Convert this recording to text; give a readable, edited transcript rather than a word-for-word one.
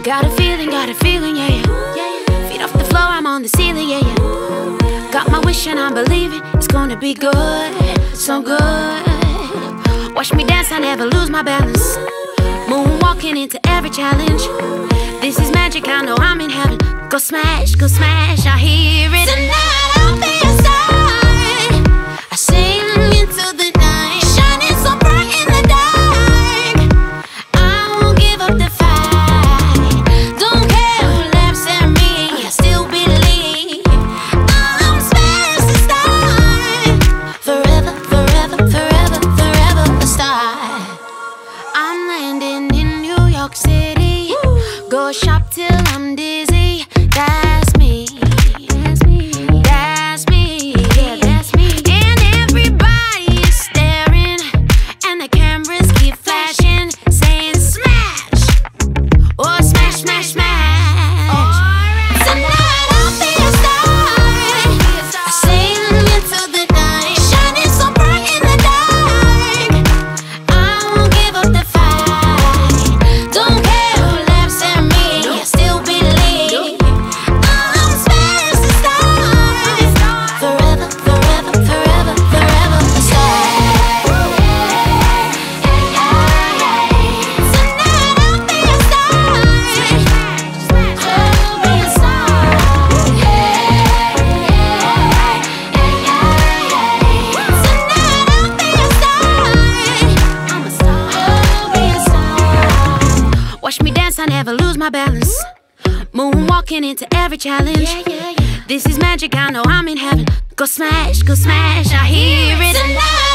Got a feeling, yeah, yeah. Feet off the floor, I'm on the ceiling, yeah, yeah. Got my wish and I'm believing it's gonna be good, so good. Watch me dance, I never lose my balance. Moonwalking into every challenge. This is magic, I know I'm in heaven. Go smash, I hear it. Tonight I'll be your star. I sing into the night, shining so bright in the dark. I won't give up the fight. Don't care who laughs at me, I still believe I'm supposed to start. Forever, forever, forever, forever a star. I'm landing in New York City. Go shop till I'm dizzy. That's me. That's me. That's me. Yeah, that's me. And everybody is staring, and the cameras keep flashing, saying smash. Oh, smash, smash, smash. Alright. Tonight I'll be a star. I sing into the night, shining so bright in the dark. I won't give up the fight. Don't care who laughs at me, I still believe I'm supposed to start. Forever, forever, forever, forever a star. Tonight I'll be a star. I'll be a star. Tonight I'll be a star. I'm a star. I'll be a star. Watch me dance, I never lose my balance. Moonwalking into every challenge. This is magic, I know I'm in heaven. Go smash, I hear it. Tonight